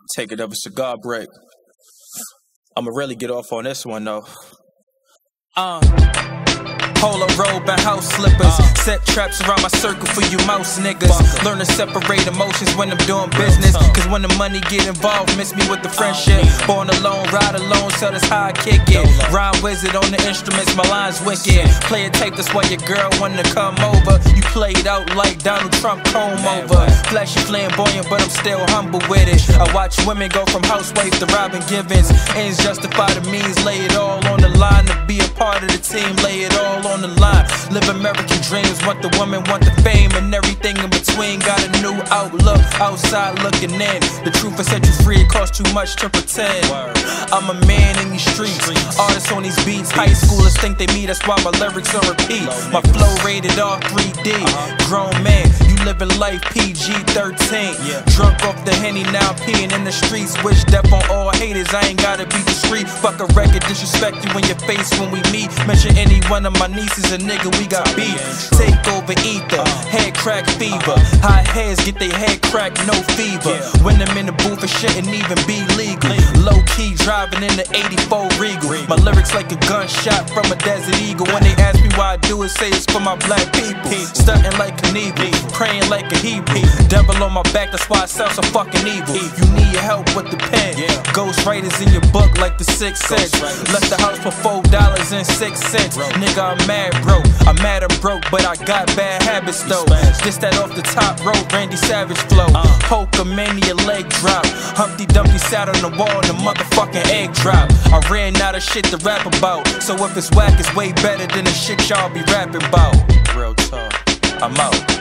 Take another cigar break. I'ma really get off on this one though. Polo robe and house slippers. Set traps around my circle for you mouse niggas. Learn to separate emotions when I'm doing business. Cause when the money get involved, miss me with the friendship. Born alone, ride alone, so that's how I kick it. Rhyme wizard on the instruments, my line's wicked. Play a tape, that's why your girl wanna come over. You played out like Donald Trump comb over. Flashy flamboyant, but I'm still humble with it. I watch women go from housewives to Robin Givens. Ends justify the means, lay it all on the line. To be a part of the team, lay it all on the line. Live American dreams, want the woman, want the fame, and everything in between. Got a new outlook, outside looking in. The truth will set you free, it costs too much to pretend. I'm a man in these streets, artists on these beats. High schoolers think they me, that's why my lyrics on repeat. My flow rated R 3D, grown man, you living life PG-13. Drunk off the Henny, now peeing in the streets. Wish death on all haters, I ain't gotta be discreet. Fuck a record, disrespect you in your face when we meet. Mention any one of my nieces, a nigga, we got beef. Take over ether, head crack fever. Hot heads get their head cracked, no fever. When I'm in the booth, it shouldn't even be legal. Low key driving in the 84 Regal. My lyrics like a gunshot from a Desert Eagle. When they ask me why I do it, say it's for my black people. Stunting like Knievel, praying like a Hebrew. Devil on my back, that's why I sound so fucking evil. You need help with the pen. Ghost writers in your book like the Sixth Sense. Left the house for $4.06. Nigga, I'm mad broke. I'm mad I'm broke, but I got bad habits though. Just that off the top rope, Randy Savage flow. Poker mania leg drop. Humpty Dumpty sat on the wall and the motherfucking egg drop. I ran out of shit to rap about. So if it's whack, it's way better than the shit y'all be rapping about. Real talk. I'm out.